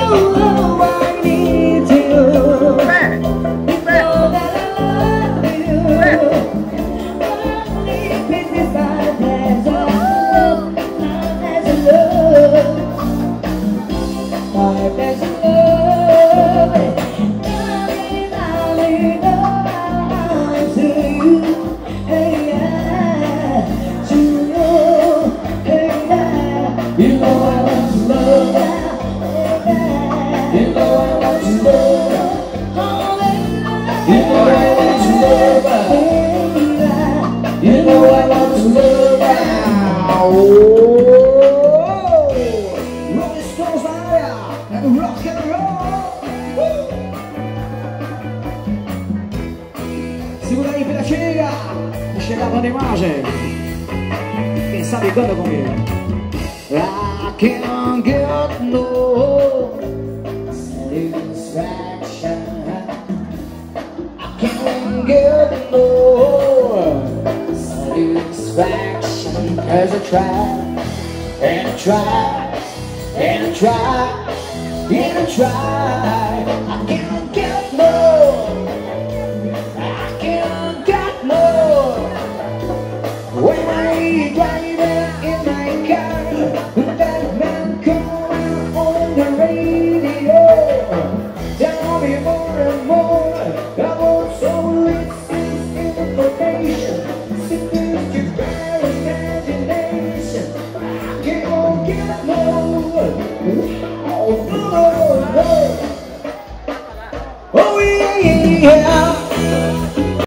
Oh, I need you. Bene, You bene, know that I love you. Only peace is my pleasure. There's a love. There's a love. Darling, darling, to you. Hey, yeah. To you. Hey, yeah. You know I want to love. You know I want to love. You know I want to love. You know I want to love. Rolling Stones and rock and roll. Sicuramente per la cega, scegliamo di mase. Che sta ricordo con me. I can't get no satisfaction. I can't get no satisfaction. 'Cause I try and I try and I try and I try. I can't get no. I can't get no. When I